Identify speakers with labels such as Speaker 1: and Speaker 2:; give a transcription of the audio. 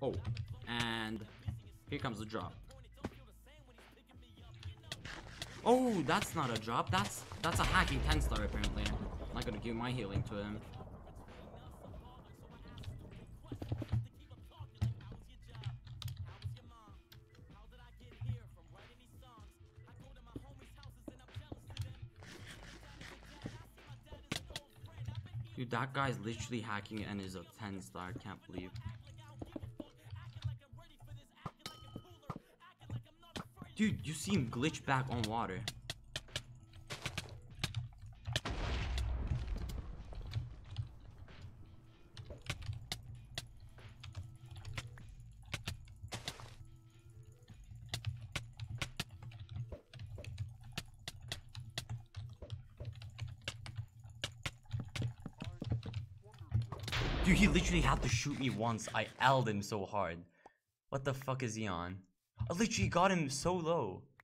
Speaker 1: Oh, and here comes the drop. Oh, that's not a drop. That's a hacking 10-star apparently. I'm not gonna give my healing to him. Dude, that guy's literally hacking and is a 10-star. Can't believe. Dude, you see him glitch back on water. Dude, he literally had to shoot me once. I L'd him so hard. What the fuck is he on? I literally got him so low.